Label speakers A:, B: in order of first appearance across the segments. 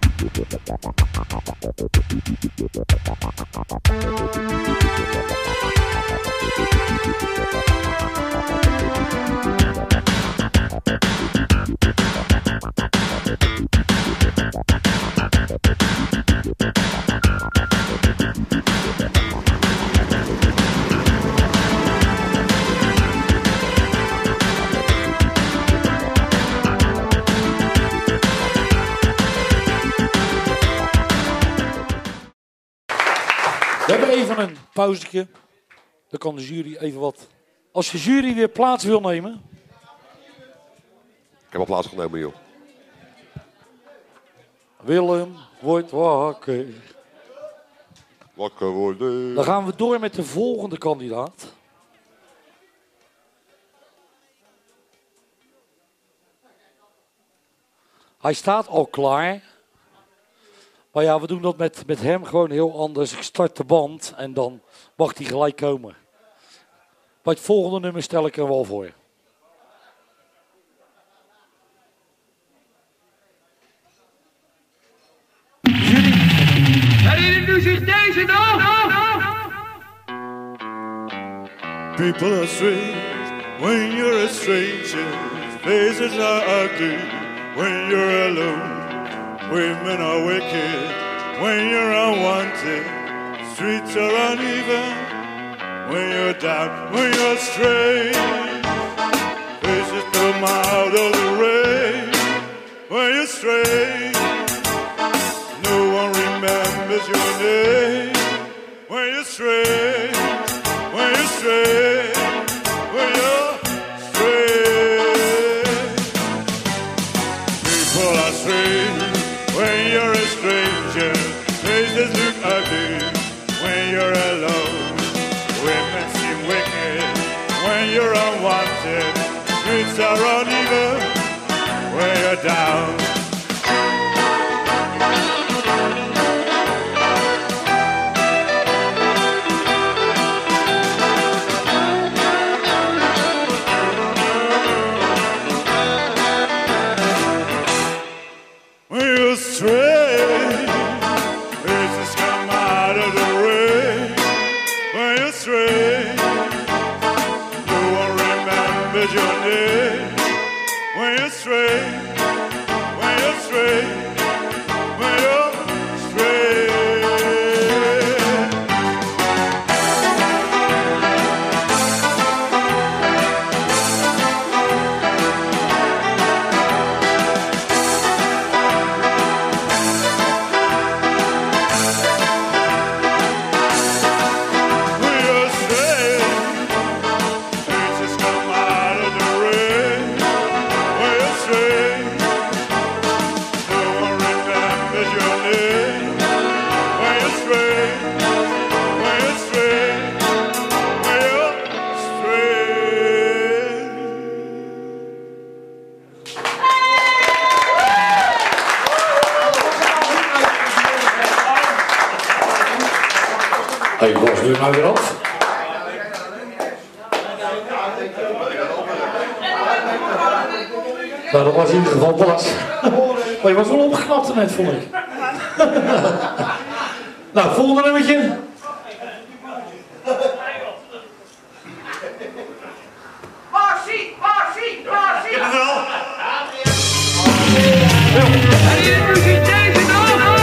A: We hebben even een pauzetje. Dan kan de jury even wat... Als de jury weer plaats wil nemen...
B: Ik heb al plaats genomen, joh.
A: Willem wordt wakker.
B: Wakker worden.
A: Dan gaan we door met de volgende kandidaat. Hij staat al klaar. Maar ja, we doen dat met hem gewoon heel anders. Ik start de band en dan mag hij gelijk komen. Bij het volgende nummer stel ik hem wel voor.
C: Herinnert u zich deze nog?
D: People are strange when you're a stranger. Faces are ugly when you're alone. Women are wicked when you're unwanted. Streets are uneven when you're down, when you're strange. Faces come out of the rain when you're strange. No one remembers your name when you're strange, when you're strange, when you're strange. People are strange when you're a stranger. Faces look ugly when you're alone. Women seem wicked when you're unwanted. Streets are uneven when you're down. Strange, faces come out of the rain when you're strange. No one remembers your name when you're strange, when you're strange, when you're strange.
A: Hey, was nu maar weer af. Nou, dat was in ieder geval Bas. Maar je was wel opgeknapt net, vond ik. Nou, volgende nummertje.
C: Marcie, Marcie, Marcie!
D: Ik heb het wel.
C: Herinnert u zich deze nog?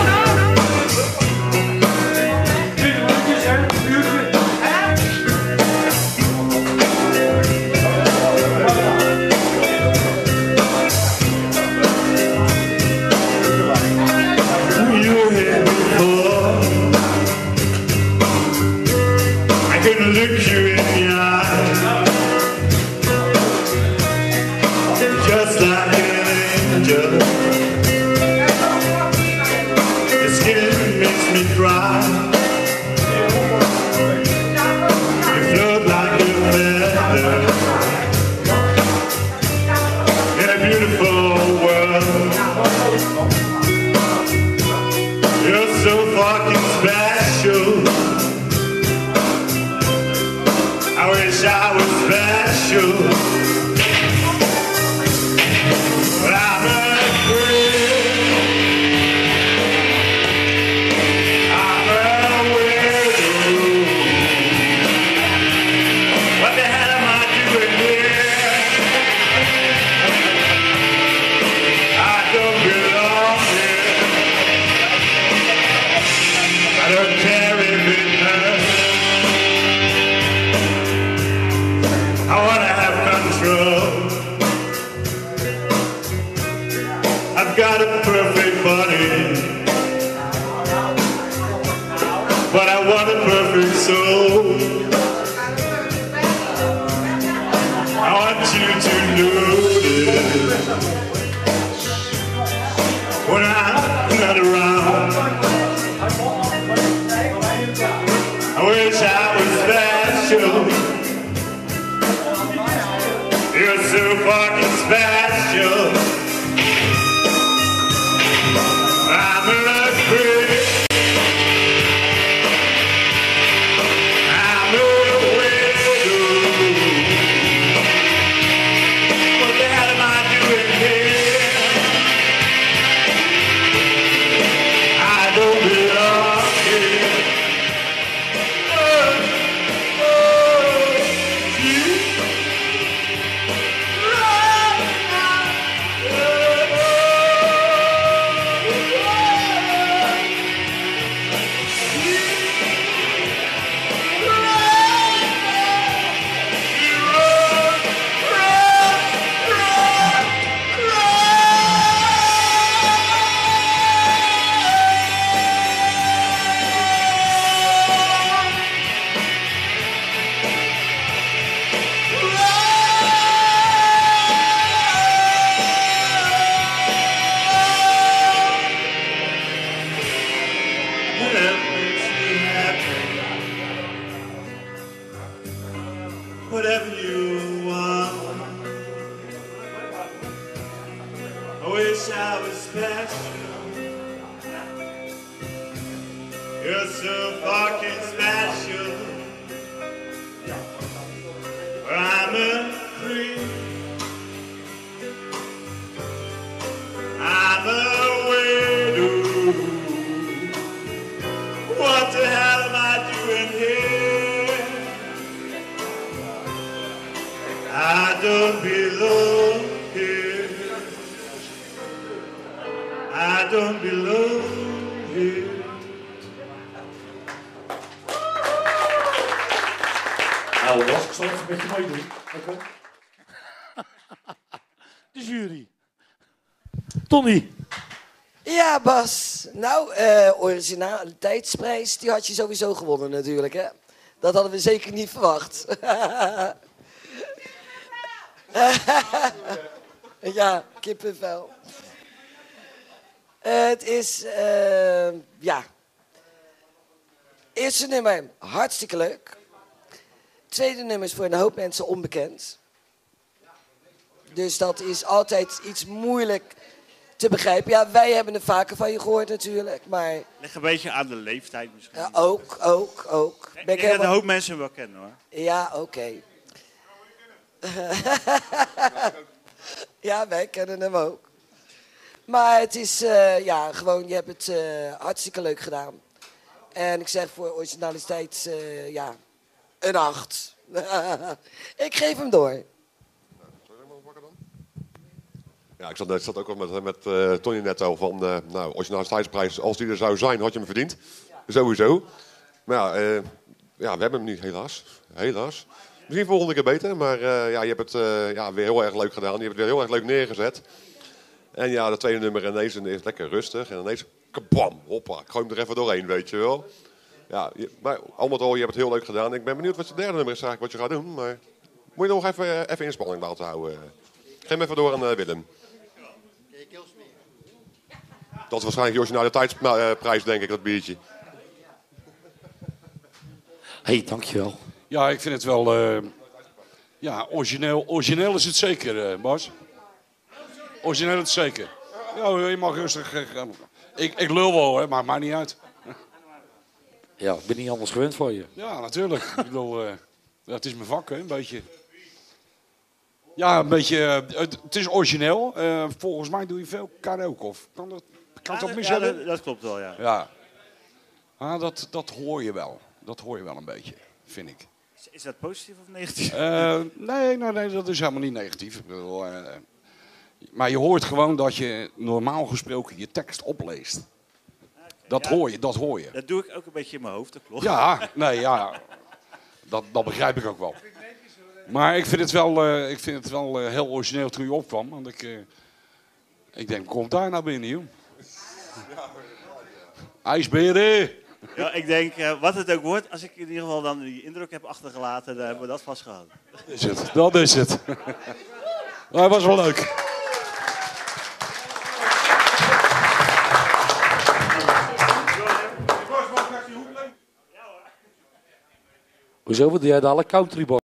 D: Look you in the eye, just like an angel. Your skin makes me cry. You float like a feather in a beautiful world. You're so fucking special. I wish I was special, but I'm afraid. carry with her. I wanna have control. I've got a perfect body, but I want a perfect soul. I want you to notice when I'm not around. I wish I was special. You're so fucking special. I'm a lucky. I'm a widow. What the hell am I doing here? I don't belong here. Whatever you want. I wish I was special. You're so fucking special. I'm a creep. I'm a widow. What the hell am I doing here? I don't belong here. I don't belong here.
A: Nou, was ik zal even met je meedoen. Oké. De jury. Tony.
E: Ja, Bas. Nou, originaliteitsprijs, die had je sowieso gewonnen natuurlijk, hè? Dat hadden we zeker niet verwacht. Ja, kippenvel. Het is, ja. Eerste nummer, hartstikke leuk. Tweede nummer is voor een hoop mensen onbekend. Dus dat is altijd iets moeilijk te begrijpen. Ja, wij hebben er vaker van je gehoord natuurlijk, maar...
F: Ligt een beetje aan de leeftijd misschien.
E: Ja, ook.
F: Ik denk dat een hoop mensen hem wel kennen hoor.
E: Ja, oké. Ja, wij kennen hem ook. Maar het is, ja, gewoon, je hebt het hartstikke leuk gedaan. En ik zeg voor originaliteit, ja, een 8. Ik geef hem door.
B: Ja, ik zat ook al met Tony net al van, nou, originaliteitsprijs, als die er zou zijn, had je hem verdiend. Sowieso. Maar ja, ja, we hebben hem niet, helaas. Helaas. Misschien volgende keer beter, maar ja, je hebt het ja, weer heel erg leuk gedaan. Je hebt het weer heel erg leuk neergezet. En ja, de tweede nummer ineens is lekker rustig. En ineens, kabam, hoppa, ik gooi hem er even doorheen, weet je wel. Ja, maar al met al, je hebt het heel leuk gedaan. Ik ben benieuwd wat je derde nummer is eigenlijk, wat je gaat doen. Maar moet je nog even inspanning laten houden. Geef hem even door aan Willem. Dat is waarschijnlijk je originaliteitsprijs, denk ik, dat biertje.
A: Hey, dankjewel.
G: Ja, ik vind het wel... ja, origineel. Origineel is het zeker, Bas. Origineel is het zeker. Ja, je mag rustig... ik lul wel, hè, maakt mij niet uit.
A: Ja, ik ben niet anders gewend van je.
G: Ja, natuurlijk. Ik bedoel, het is mijn vak, hè, een beetje. Ja, een beetje... het is origineel. Volgens mij doe je veel karaoke, of kan dat mis hebben?
F: Ja, dat klopt wel, ja.
G: Ja. Ah, dat hoor je wel. Dat hoor je wel een beetje, vind ik.
F: Is dat positief of negatief?
G: Nee, dat is helemaal niet negatief. Ik bedoel, maar je hoort gewoon dat je normaal gesproken je tekst opleest. Dat hoor je, dat hoor je.
F: Dat doe ik ook een beetje in mijn hoofd, dat klopt.
G: Ja, nee, ja. Dat begrijp ik ook wel. Maar ik vind het wel heel origineel toen je opkwam. Want ik denk, kom daar nou binnen, joh. IJsberen!
F: Ja, ik denk, wat het ook wordt, als ik in ieder geval dan die indruk heb achtergelaten, dan hebben we dat vastgehouden.
G: Dat is het. Maar het was wel leuk.
A: Hoezo? Wat doe jij dadelijk countryboy?